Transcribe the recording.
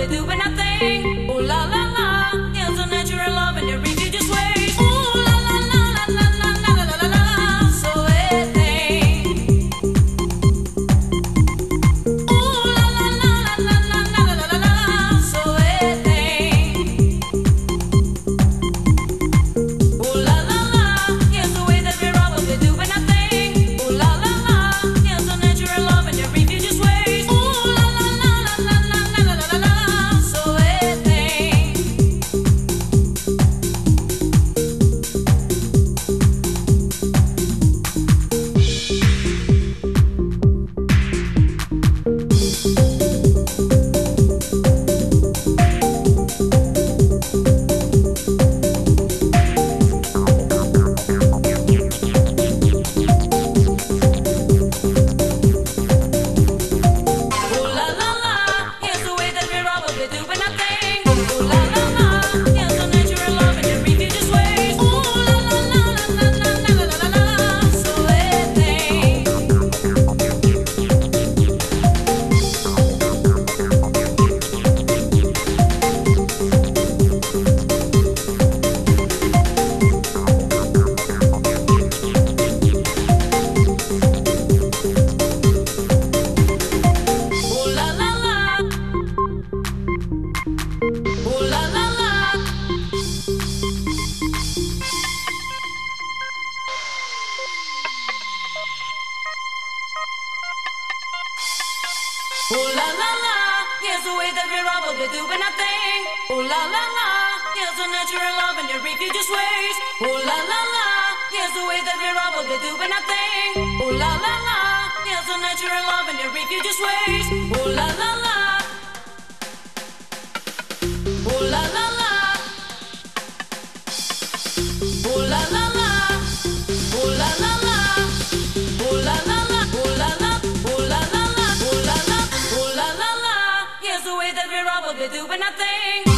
they're doing nothing. Ooh la la la, it's a natural love and the refugees ways. Ooh la la la la la la la la la la, so everything. Ooh la la la la la la la la la, so everything. Ooh la la la, it's the way that we're all they're doing nothing. Ooh la la la, it's a natural love and the refugees ways. Ooh la la la la la la la la la la, so everything. Ooh la la la, here's the way that we're all they're doing nothing. Ooh la la la, here's the natural love and the refugees ways. Ooh la la la la la la la la la la, so everything. Ooh la la la, ooh la la la. Ooh la la la, here's the way that we're all they're doing nothing. Ooh la la la, here's the natural love and the refugees ways. Ooh la la la, here's the way that we're all they're doing nothing. Ooh la la la, here's the natural love and the refugees ways. Ooh la la la, ooh la la la, ooh la la la, ooh la la la, ooh la la la, ooh la la, ooh la la la, ooh la la, ooh la la la, here's the way that we're all they're doing nothing.